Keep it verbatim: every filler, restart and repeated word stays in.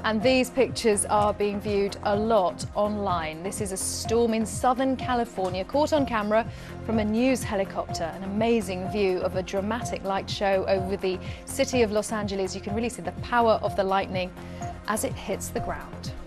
And these pictures are being viewed a lot online. This is a storm in Southern California, caught on camera from a news helicopter. An amazing view of a dramatic light show over the city of Los Angeles. You can really see the power of the lightning as it hits the ground.